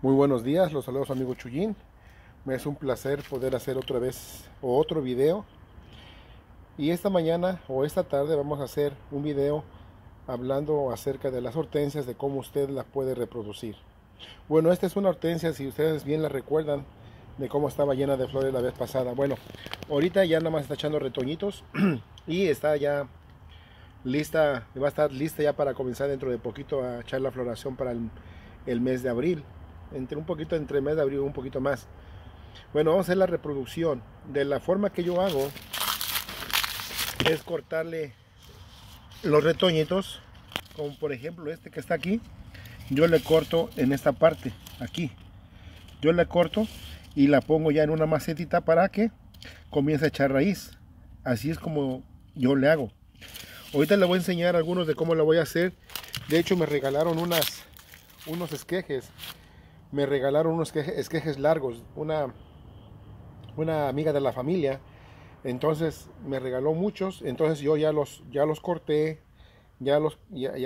Muy buenos días, los saludos amigo Chuyín. Me es un placer poder hacer otra vez otro video. Y esta mañana o esta tarde vamos a hacer un video hablando acerca de las hortensias, de cómo usted las puede reproducir. Bueno, esta es una hortensia, si ustedes bien la recuerdan, de cómo estaba llena de flores la vez pasada. Bueno, ahorita ya nada más está echando retoñitos y está ya lista, va a estar lista ya para comenzar dentro de poquito a echar la floración para el mes de abril. Entre el mes de abril un poquito más. Bueno, vamos a hacer la reproducción. De la forma que yo hago es cortarle los retoñitos, como por ejemplo este que está aquí. Yo le corto en esta parte, aquí. Yo le corto y la pongo ya en una macetita para que comience a echar raíz. Así es como yo le hago. Ahorita le voy a enseñar algunos de cómo lo voy a hacer. De hecho me regalaron unos esquejes. Me regalaron unos esquejes largos, una amiga de la familia. Entonces me regaló muchos. Entonces yo ya los corté, los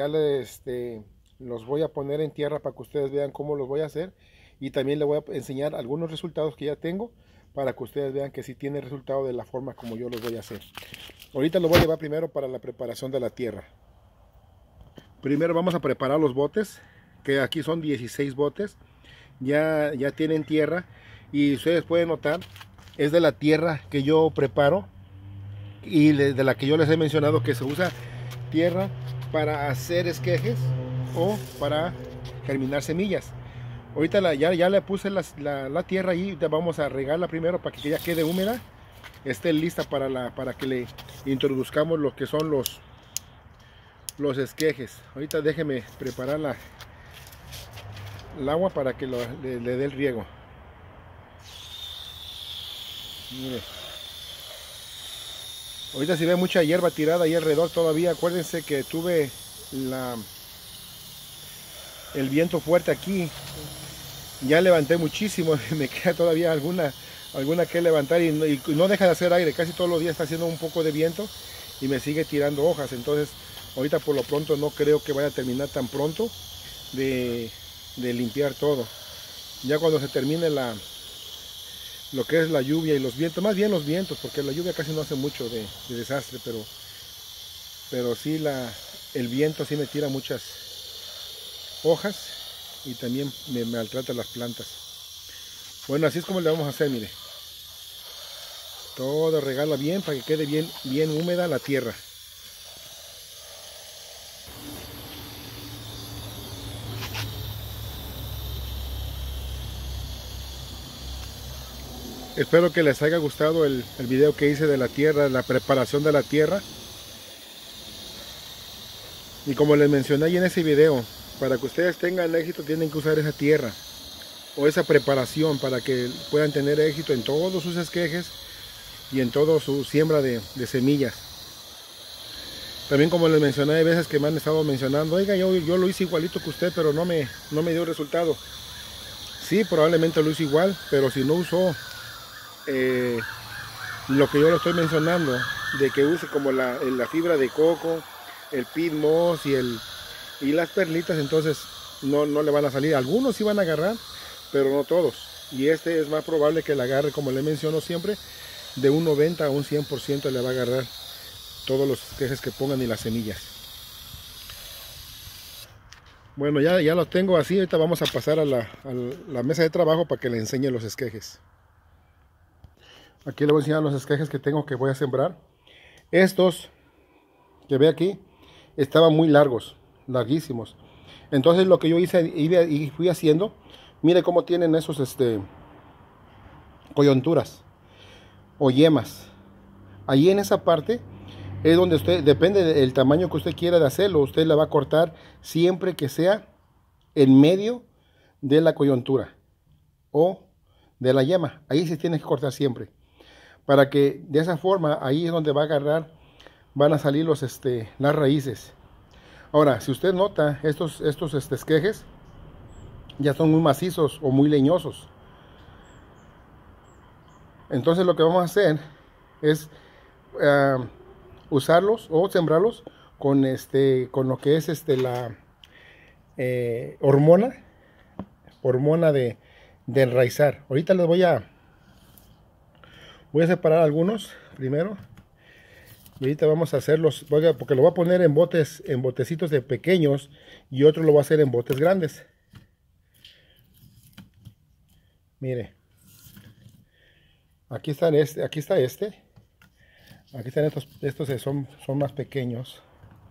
voy a poner en tierra para que ustedes vean cómo los voy a hacer. Y también les voy a enseñar algunos resultados que ya tengo para que ustedes vean que sí tiene resultado de la forma como yo los voy a hacer. Ahorita lo voy a llevar primero para la preparación de la tierra. Primero vamos a preparar los botes, que aquí son 16 botes. Ya tienen tierra y ustedes pueden notar, es de la tierra que yo preparo y de la que yo les he mencionado que se usa tierra para hacer esquejes o para germinar semillas. Ahorita ya le puse la tierra ahí, vamos a regarla primero para que ya quede húmeda, esté lista para que le introduzcamos lo que son los esquejes. Ahorita déjeme preparar el agua para que le dé el riego. Mire. Ahorita si ve mucha hierba tirada ahí alrededor todavía. Acuérdense que tuve el viento fuerte aquí. Ya levanté muchísimo. Me queda todavía alguna que levantar y no deja de hacer aire. Casi todos los días está haciendo un poco de viento y me sigue tirando hojas. Entonces ahorita por lo pronto no creo que vaya a terminar tan pronto de limpiar todo. Ya cuando se termine lo que es la lluvia y los vientos, más bien los vientos, porque la lluvia casi no hace mucho de desastre, pero sí el viento sí me tira muchas hojas y también me maltrata las plantas. Bueno, así es como le vamos a hacer, mire. Todo regala bien para que quede bien húmeda la tierra. Espero que les haya gustado el video que hice de la tierra, la preparación de la tierra. Y como les mencioné ahí en ese video, para que ustedes tengan éxito tienen que usar esa tierra o esa preparación para que puedan tener éxito en todos sus esquejes y en toda su siembra de semillas. También como les mencioné, hay veces que me han estado mencionando, oiga, yo lo hice igualito que usted, pero no me dio resultado. Sí, probablemente lo hice igual, pero si no usó lo que yo le estoy mencionando, de que use como la fibra de coco, el peat moss y las perlitas, entonces no le van a salir. Algunos sí van a agarrar, pero no todos. Y este es más probable que le agarre, como le menciono siempre, de un 90 a un 100% le va a agarrar todos los esquejes que pongan y las semillas. Bueno, ya los tengo así. Ahorita vamos a pasar a la mesa de trabajo para que le enseñe los esquejes. Aquí le voy a enseñar los esquejes que tengo que voy a sembrar. Estos que ve aquí estaban muy larguísimos. Entonces lo que yo hice y fui haciendo, mire cómo tienen esos coyunturas o yemas. Allí en esa parte es donde usted, depende del tamaño que usted quiera de hacerlo, usted la va a cortar siempre que sea en medio de la coyuntura o de la yema. Ahí se tiene que cortar siempre, para que de esa forma ahí es donde va a agarrar, van a salir las raíces. Ahora, si usted nota, estos esquejes ya son muy macizos o muy leñosos. Entonces lo que vamos a hacer es usarlos o sembrarlos con lo que es la hormona hormona de enraizar. Ahorita les voy a separar algunos primero. Y ahorita vamos a hacerlos, porque lo voy a poner en botes, en botecitos de pequeños, y otro lo voy a hacer en botes grandes. Mire, aquí está este, aquí están estos son más pequeños.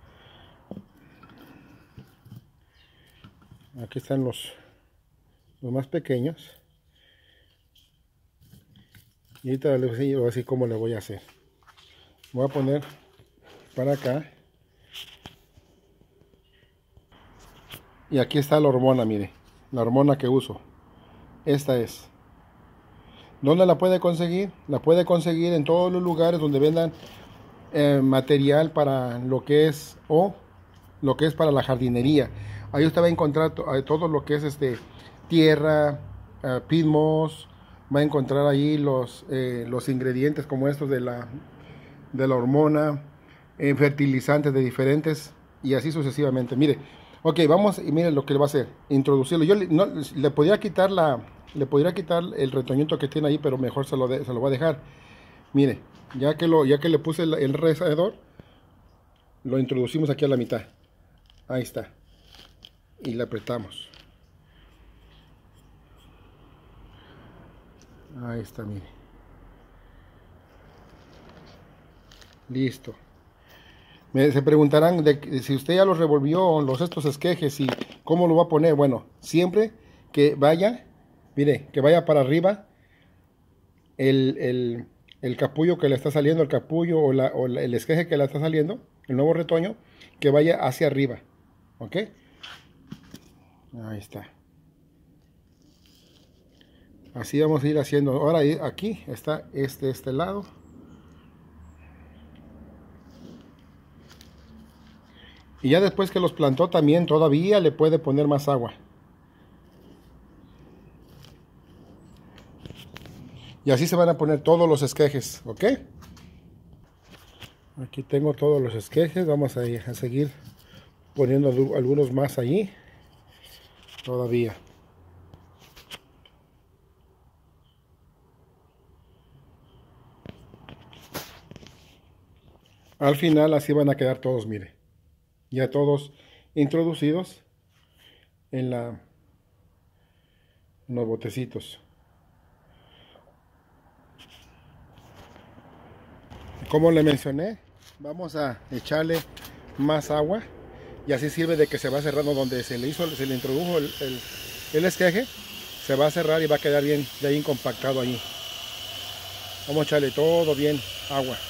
Aquí están los más pequeños. Y ahorita les voy a decir cómo le voy a hacer. Voy a poner para acá. Y aquí está la hormona, mire. La hormona que uso. Esta es. ¿Dónde la puede conseguir? La puede conseguir en todos los lugares donde vendan material para lo que es, o lo que es para la jardinería. Ahí usted va a encontrar todo lo que es tierra, pit moss. Va a encontrar ahí los ingredientes como estos de la hormona, fertilizantes de diferentes, y así sucesivamente. Mire, ok, vamos, y mire lo que le va a hacer, introducirlo. Yo le podría quitar el retoñito que tiene ahí, pero mejor se lo voy a dejar. Mire, ya que le puse el enraizador, lo introducimos aquí a la mitad. Ahí está. Y le apretamos. Ahí está, mire. Listo. Se preguntarán si usted ya los revolvió, estos esquejes, y cómo lo va a poner. Bueno, siempre que vaya, mire, que vaya para arriba el capullo que le está saliendo, el capullo o el esqueje que le está saliendo, el nuevo retoño, que vaya hacia arriba. ¿Ok? Ahí está. Así vamos a ir haciendo. Ahora aquí está este lado. Y ya después que los plantó también todavía le puede poner más agua. Y así se van a poner todos los esquejes, ¿ok? Aquí tengo todos los esquejes. Vamos a seguir poniendo algunos más allí. Todavía. Al final así van a quedar todos, mire. Ya todos introducidos en los botecitos. Como le mencioné, vamos a echarle más agua, y así sirve de que se va cerrando donde se le introdujo el esqueje. Se va a cerrar y va a quedar bien compactado ahí. Vamos a echarle todo bien agua.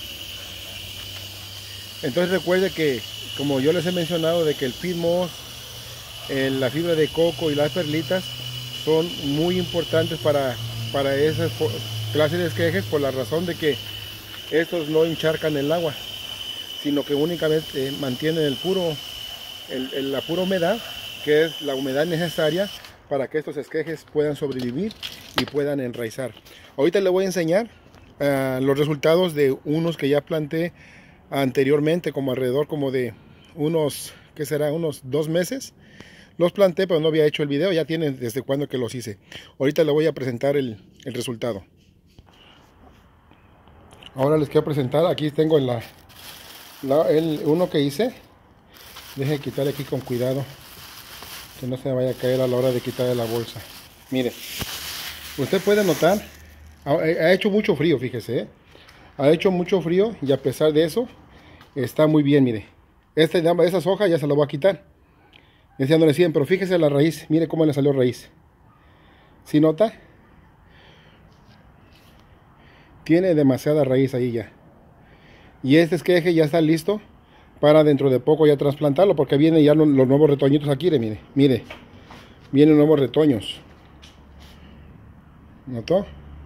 Entonces recuerde que, como yo les he mencionado, de que el pit moss, la fibra de coco y las perlitas son muy importantes para esas clases de esquejes, por la razón de que estos no encharcan el agua, sino que únicamente mantienen la pura humedad, que es la humedad necesaria para que estos esquejes puedan sobrevivir y puedan enraizar. Ahorita le voy a enseñar los resultados de unos que ya planté anteriormente, como alrededor de unos, ¿qué será? Unos 2 meses. Los planté, pero no había hecho el video. Ya tienen desde cuando que los hice. Ahorita le voy a presentar el resultado. Ahora les quiero presentar. Aquí tengo uno que hice. Deje quitarle aquí con cuidado, que no se me vaya a caer a la hora de quitarle la bolsa. Mire, usted puede notar, ha hecho mucho frío, fíjese, ¿eh? Ha hecho mucho frío, y a pesar de eso está muy bien. Mire, esas hojas ya se las voy a quitar, deseándole 100, pero fíjese la raíz. Mire cómo le salió raíz. ¿Sí nota? Tiene demasiada raíz ahí ya. Y este esqueje ya está listo para dentro de poco ya trasplantarlo, porque vienen ya los nuevos retoñitos aquí. Mire, vienen nuevos retoños. ¿Notó?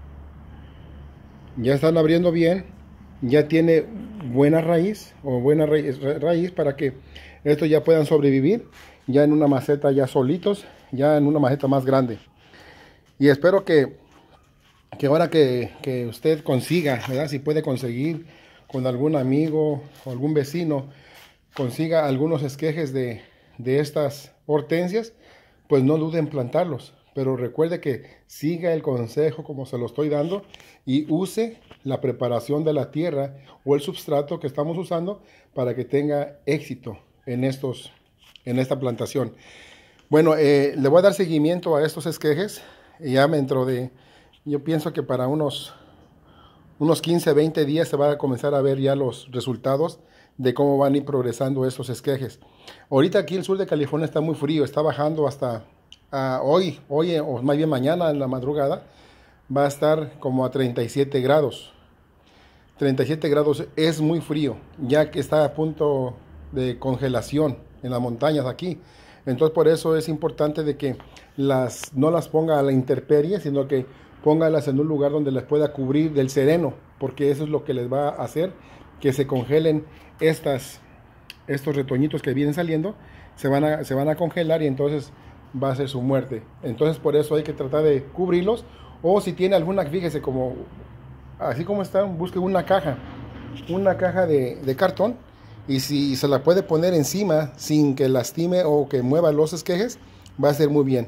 Ya están abriendo bien. Ya tiene buena raíz, raíz para que estos ya puedan sobrevivir ya en una maceta, ya solitos, ya en una maceta más grande. Y espero que ahora que usted consiga, ¿verdad? Si puede conseguir con algún amigo o algún vecino, consiga algunos esquejes de estas hortensias, pues no duden en plantarlos. Pero recuerde que siga el consejo como se lo estoy dando y use la preparación de la tierra o el substrato que estamos usando para que tenga éxito en esta plantación. Bueno, le voy a dar seguimiento a estos esquejes. Ya dentro de, yo pienso que para unos 15, 20 días se va a comenzar a ver ya los resultados de cómo van a ir progresando estos esquejes. Ahorita aquí el sur de California está muy frío, está bajando hasta hoy, o más bien mañana en la madrugada, va a estar como a 37 grados. 37 grados es muy frío, ya que está a punto de congelación en las montañas aquí. Entonces por eso es importante de que no las ponga a la intemperie, sino que póngalas en un lugar donde les pueda cubrir del sereno, porque eso es lo que les va a hacer que se congelen estos retoñitos que vienen saliendo, se van a congelar y entonces va a ser su muerte. Entonces por eso hay que tratar de cubrirlos, o si tiene alguna, fíjese, como así como están, busque una caja de cartón, y si se la puede poner encima sin que lastime o que mueva los esquejes, va a ser muy bien.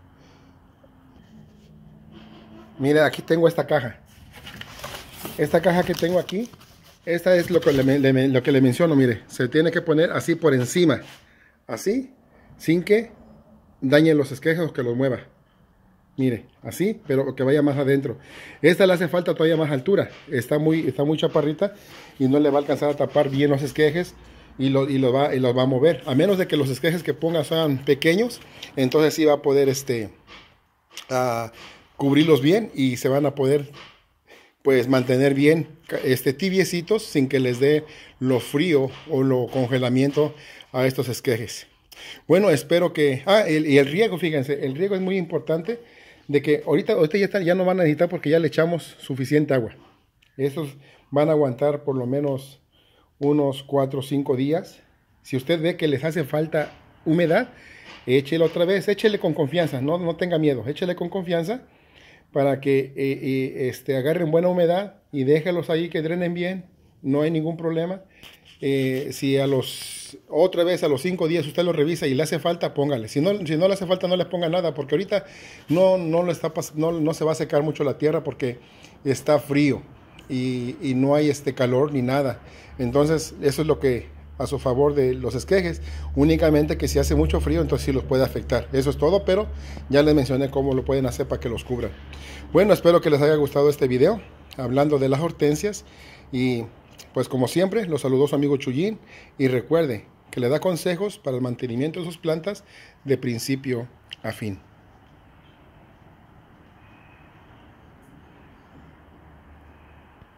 Mire, aquí tengo esta caja que tengo aquí. Esta es lo que le menciono. Mire, se tiene que poner así por encima, así, sin que dañe los esquejes o que los mueva. Mire, así, pero que vaya más adentro. Esta le hace falta todavía más altura. Está muy chaparrita y no le va a alcanzar a tapar bien los esquejes y los va a mover. A menos de que los esquejes que ponga sean pequeños, entonces sí va a poder cubrirlos bien y se van a poder pues mantener bien tibiecitos sin que les dé lo frío o lo congelamiento a estos esquejes. Bueno, espero que... y el riego, fíjense, el riego es muy importante, de que ahorita ya no van a necesitar porque ya le echamos suficiente agua. Estos van a aguantar por lo menos unos 4 o 5 días. Si usted ve que les hace falta humedad, échele otra vez, échele con confianza, no tenga miedo, échele con confianza para que agarren buena humedad y déjelos ahí que drenen bien, no hay ningún problema. Si otra vez a los 5 días usted lo revisa y le hace falta, póngale. Si no le hace falta, no le ponga nada, porque ahorita no se va a secar mucho la tierra porque está frío y no hay calor ni nada. Entonces eso es lo que a su favor de los esquejes. Únicamente que si hace mucho frío, entonces sí los puede afectar. Eso es todo, pero ya les mencioné cómo lo pueden hacer para que los cubran. Bueno, espero que les haya gustado este video hablando de las hortensias, y pues como siempre los saludó su amigo Chuyín, y recuerde que le da consejos para el mantenimiento de sus plantas de principio a fin.